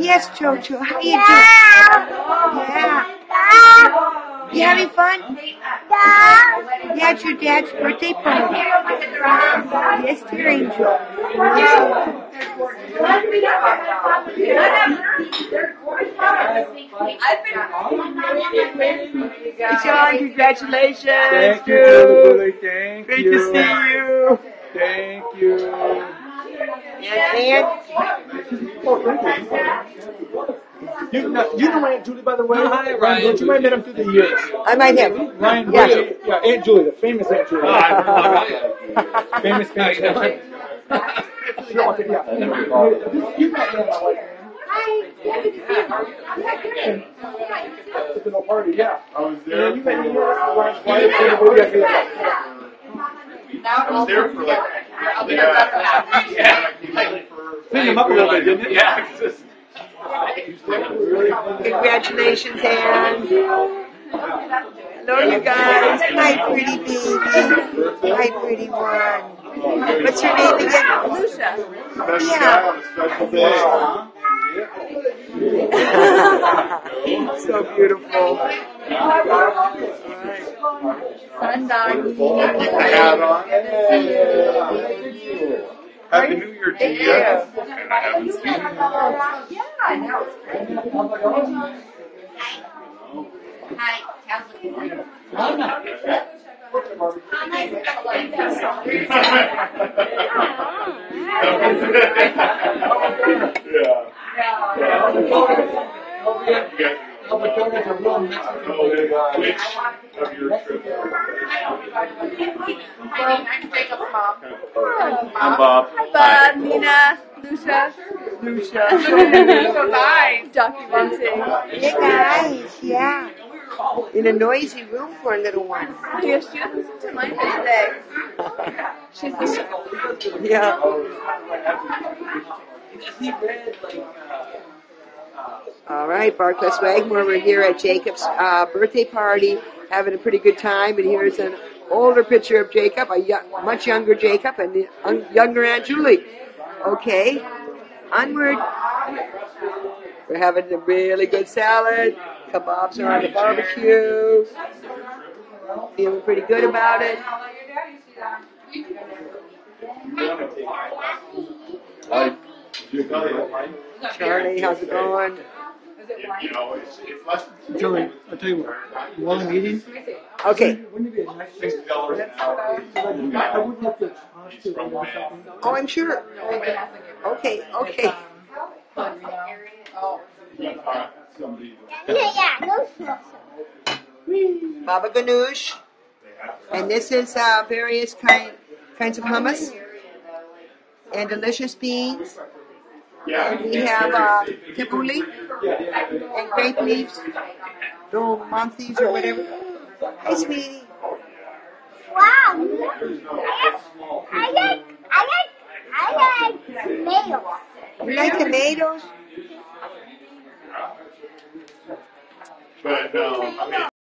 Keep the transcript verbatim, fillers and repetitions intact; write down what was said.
Yes, Jojo. How you Yeah. doing? Yeah. You having fun? Yeah, it's your dad's birthday party. Yes, dear Angel. John, congratulations. Thank you, Julie. Thank Great you. to see you. Thank you. And Aunt, Oh, thank you. You know, you know Aunt Julie, by the way? Hi, Ryan. Ryan, don't you might have met him through the years? I might have. Ryan, Yeah. yeah. yeah, Aunt Julie, the famous Aunt Julie. Oh, I remember that. famous, famous Aunt Julie. Sure, okay, yeah. You met me at my wife. It's a party, yeah. I was there. And you met me for, at uh, my wife's wedding. Yeah, yeah. I was there for like. Yeah. Yeah. Clean him up a little bit, didn't it? Yeah. Congratulations, Anne. Hello, you guys. Hi, pretty baby. Hi, pretty one. What's your name again? Lucia. Special Yeah. guy on a special day. So beautiful. Sun doggy. A hat on. Happy New Year to you. And I haven't seen you. Yeah, now it's great. Hi. How's it going? Yeah. Which of your trips? I'm Jacob's mom. I'm Bob. Hi, Bob, Nina, Lucia. Lucia. Bye. Documenting. Hey, guys. Yeah. In a noisy room for a little one. Yeah, she doesn't seem to mind it today. She's the Yeah. All right, Barclays Wagmore, we're here at Jacob's uh, birthday party, having a pretty good time, and here's an older picture of Jacob, a young, much younger Jacob, and the un- younger Aunt Julie. Okay, onward. We're having a really good salad. Kebabs are on the barbecue. Feeling pretty good about it. Hi. Charlie, how's it going? You know, it's, it's less than Julie, I'll tell you what, while I'm eating, Okay. wouldn't it be a nice thing? sixty dollars an hour. I wouldn't have to hospital or something. Oh, I'm sure. Okay, okay. Somebody. Baba Ganoush. And this is uh, various kind, kinds of hummus and delicious beans. And we have uh, tabbouleh and grape leaves, little months or whatever. Hi, sweetie. Wow. I like, I like, I like tomatoes. You like tomatoes? But, um, I mean.